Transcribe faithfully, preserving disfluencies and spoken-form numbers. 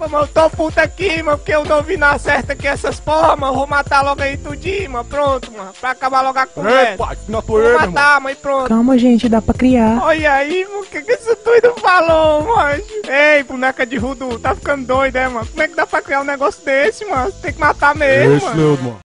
Mano, eu tô puto aqui, mano, porque eu não vi na certa aqui essas porra, mano. Vou matar logo aí tudinho, mano. Pronto, mano. Pra acabar logo a conversa. Ei, pai, não tô Vou eu, matar, mãe, pronto. Calma, gente, dá pra criar. Olha aí, mano, o que que esse doido falou, mano? Ei, boneca de voodoo, tá ficando doido, é, mano? Como é que dá pra criar um negócio desse, mano? Tem que matar mesmo, Esse mano. mesmo, mano.